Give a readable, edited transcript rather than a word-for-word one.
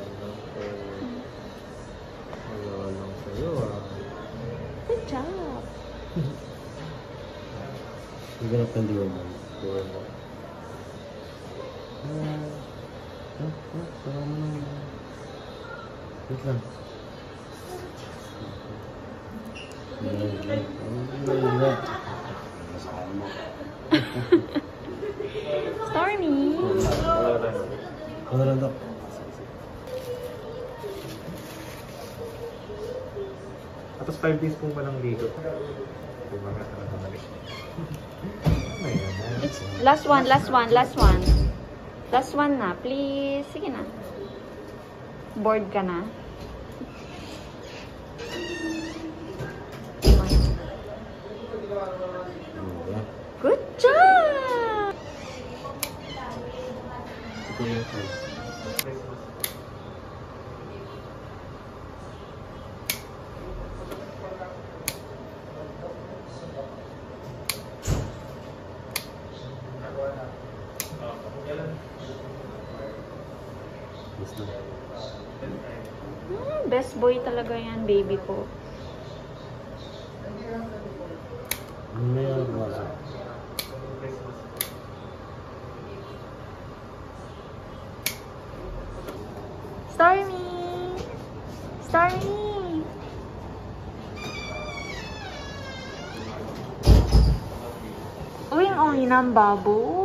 Wala lang sa'yo ah. Good job. Ang ganap ng diwa mo. Diwa mo. Wait lang. Stormy. Ano lang daw? Tapos 5 days po walang ligo. Bumangat na naman. It's last one, last one, last one. Last one na, please. Sige na. Bored ka na. Good job! Ito yung size. Best boy talaga yan, baby ko. Meron wala. Stormy! Stormy! Uwing-uwi ng baboy.